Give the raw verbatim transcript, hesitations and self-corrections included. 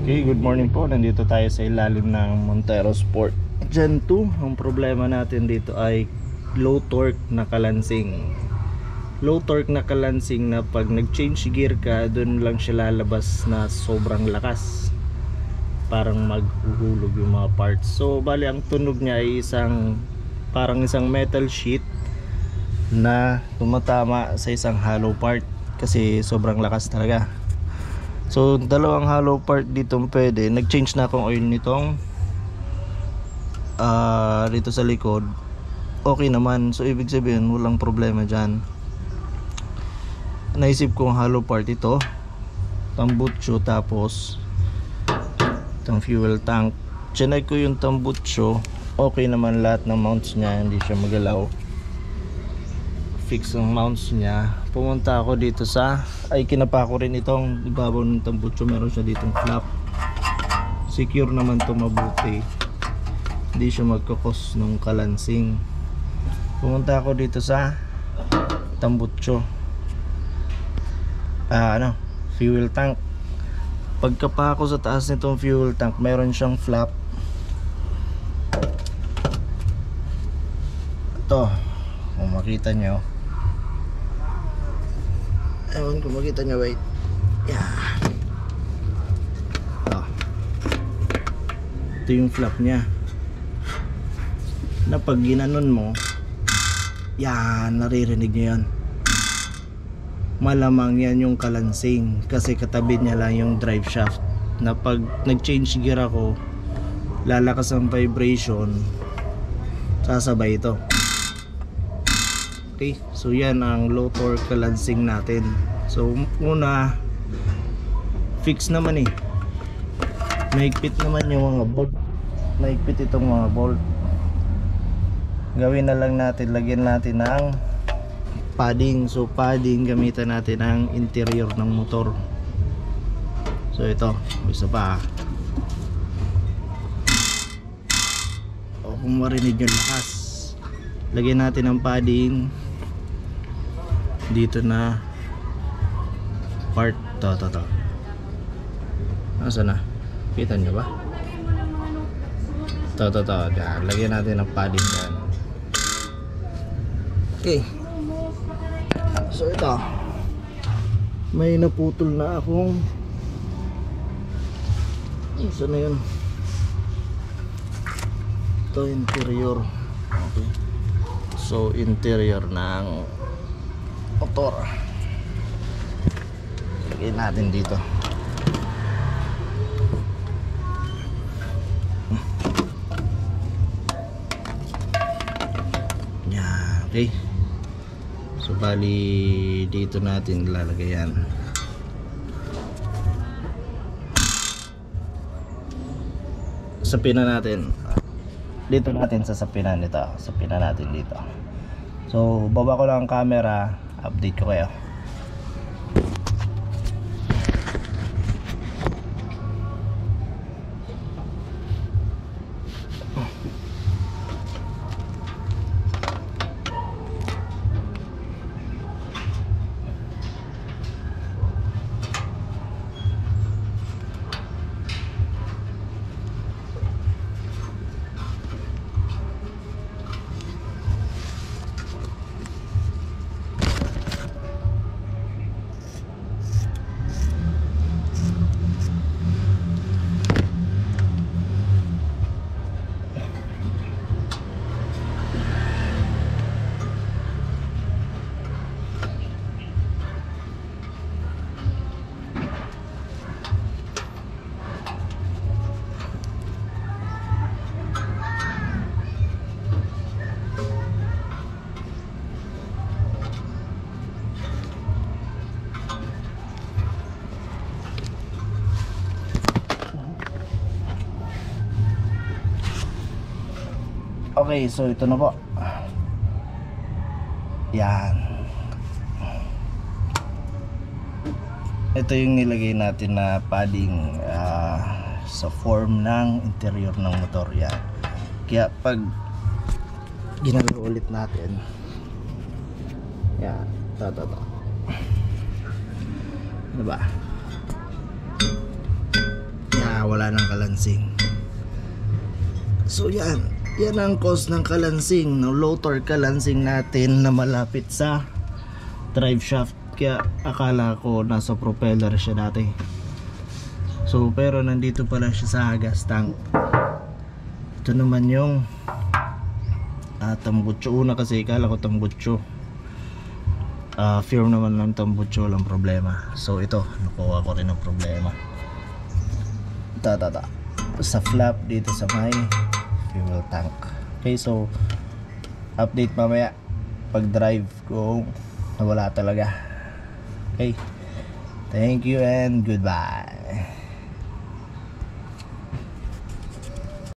Okay, good morning po. Nandito tayo sa ilalim ng Montero Sport Gen two. Ang problema natin dito ay low torque na kalansing. Low torque na kalansing na pag nag-change gear ka, dun lang siya lalabas na sobrang lakas. Parang maghuhulog yung mga parts. So, bali ang tunog niya ay isang parang isang metal sheet na tumatama sa isang hollow part kasi sobrang lakas talaga. So dalawang hollow part dito pwede. Nag-change na akong oil nitong uh, dito sa likod. Okay naman. So ibig sabihin walang problema dyan. Naisip kong hollow part ito, tambutso, tapos itong fuel tank. Chinek ko yung tambutso. Okay naman lahat ng mounts niya, hindi siya magalaw. Fix ang mounts niya. Pumunta ako dito sa ay kinapa ko rin itong ibabaw ng tambutso. Meron siya ditong flap. Secure naman to mabuti. Hindi siya magkakos ng kalansing. Pumunta ako dito sa tambutso. Ah, ano? Fuel tank. Pagkapa ko sa taas nitong fuel tank, meron siyang flap. Ito, kung makita nyo, ewan kung makita nyo, wait. Yeah. Ito. Ito yung flap nya na pag ginanon mo, yan, naririnig nyo yan. Malamang yan yung kalansing kasi katabi niya lang yung drive shaft na pag nag-change gear ako, lalakas ang vibration, sasabay ito. Okay, so yan ang low torque kalansing natin. So una, fix naman eh. Mahigpit naman yung mga bolt. Mahigpit itong mga bolt. Gawin na lang natin, lagyan natin ng padding. So padding, gamitan natin ang interior ng motor. So ito, isa pa. O kung marinig yung lakas, lagyan natin ng padding dito na part. To, to, to. Nasaan na? Kita nyo ba? To, to, to. Diyan. Lagyan natin ng padding dyan. Okay. So ito, may naputol na akong, saan na yun? Ito interior. Okay. So interior ng motor, lagyan natin dito. Yan, okay. So bali dito natin ilalagay yan. Sapinan natin dito, natin sasapinan nito. Sapinan natin dito. So baba ko lang ang camera, update ko kayo. Okay, so ito na po. Yan. Ito yung nilagay natin na padding uh, sa form ng interior ng motor. Yan. Kaya pag ginalaw ulit natin, yan, ito, ito, ito. Ano ba? Yan, wala ng kalansing. So yan, yan ang cause ng kalansing, ng low torque kalansing natin na malapit sa drive shaft. Kaya akala ko nasa propeller siya dati. So pero nandito pala siya sa gas tank. Ito naman yung uh, tambutso. Una kasi akala ko tambutso, uh, firm naman ng tambutso, walang problema. So ito, nakuha ko rin ang problema. Tatata sa flap dito sa may fuel tank. Okay, so update mamaya pag drive kung nawala talaga. Okay, thank you and goodbye.